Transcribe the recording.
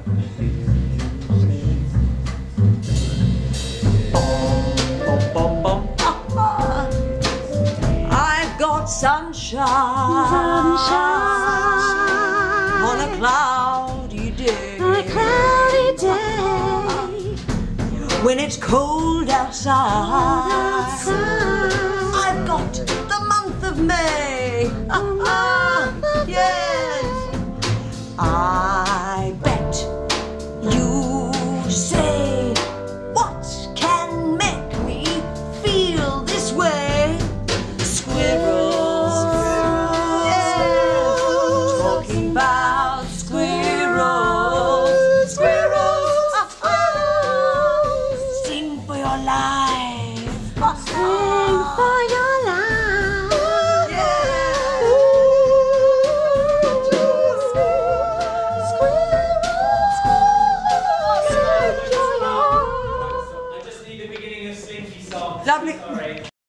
I've got sunshine on a cloudy day. On a cloudy day. When it's cold outside, I've got the month of May. Yes, I bet you say, what can make me feel this way? Squirrels, yes, talking about squirrels, squirrels, sing for your life, Sing for your life. Lovely.